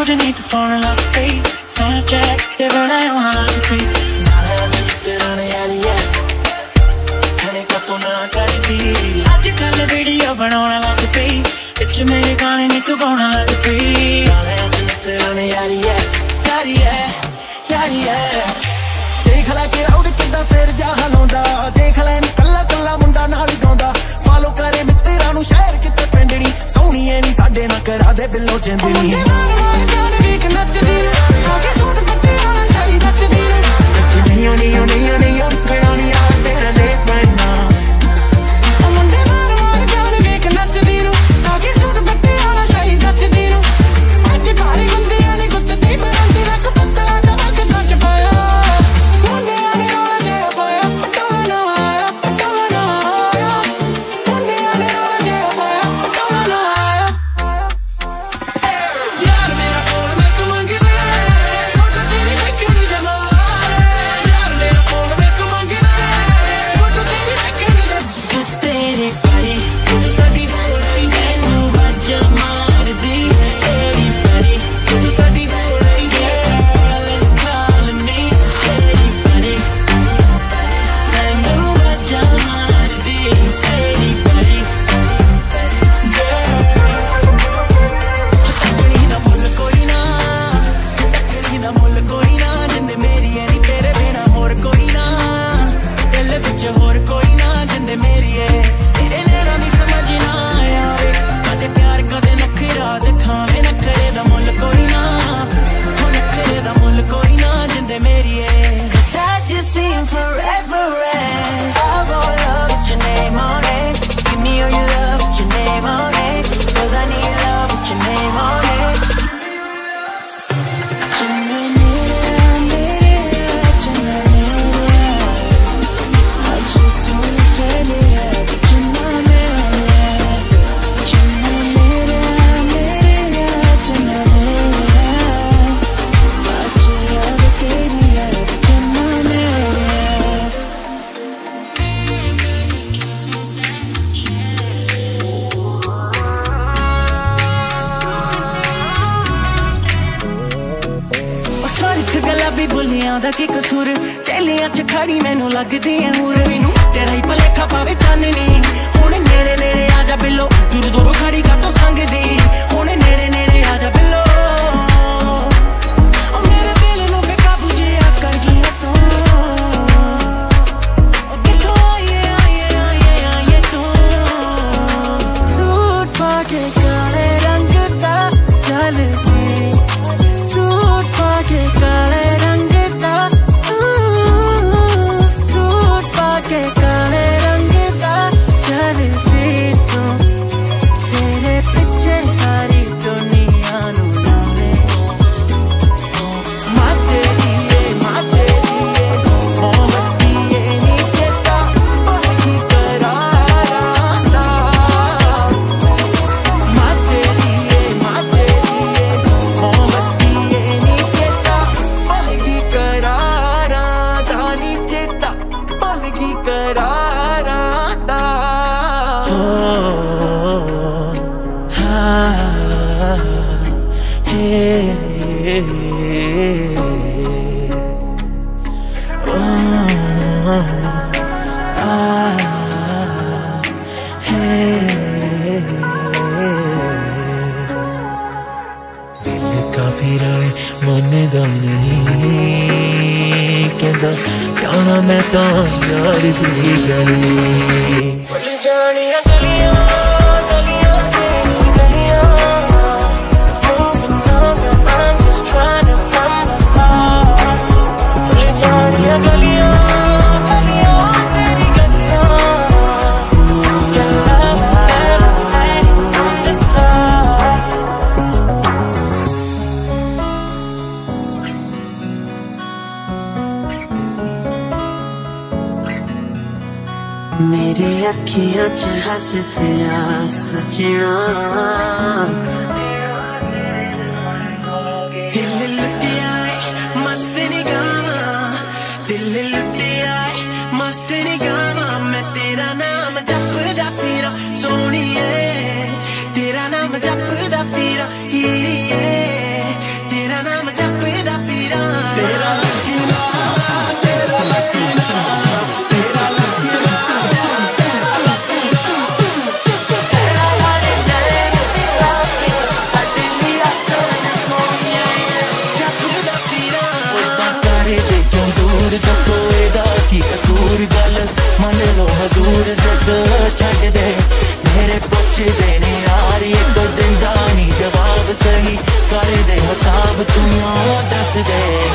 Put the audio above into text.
suit नी तू पाउण लग पई स्नैपचैट ते बड़ा आउण लग पई नाला दिल तेरा ने यारी है मैंने कतों ना करदी अजकल वीडियो बनाउण लग पई विच मेरे गाने नी तू गाउण लग पई नाला दिल तेरा ने यारी है यारी है यारी है देख लै के राउड किद्दां सिर जा हलाउंदा देख लै नी कल्ला कल्ला मुंडा नाल गाउंदा फॉलो करे मित्तरां नूं शहर किते पिंड नी सोहणीए नी साडे नाल करा दे बिल्लो जिंदगी दा की कसूर सहेलियां च खड़ी मैनू लगदी है हूर मैनू तेरा ही भलेखा पावे चाननी हुण नेड़े नेड़े आजा बिल्लो दूर दूर खड़ी का तो संगदी हुण नेड़े नेड़े आजा बिल्लो ओ मेरे दिल नू बेकाबू जिया कर गई तू ओ किथों आए तू सूट पाके काले रंग दा चलदी सूट पाके काले जाना मैं तो यार दी गली भुल जानिया गलियां गलियां तेरी गलियां moving on I'm just trying to find my heart भुल जानिया गलियां गलियां तेरी गलियां your love never late from the start मेरी अखियां च हसते आ सजना दिल लुटिया मस्त निगाह दिल लुटिया मस्त निगाह मैं तेरा नाम जपदा फिरा सोहणीए तेरा नाम जपदा फिरा हीरीए पुछदे ने यार एक दिन दा नी जवाब सही कर दे हिसाब तू दस दे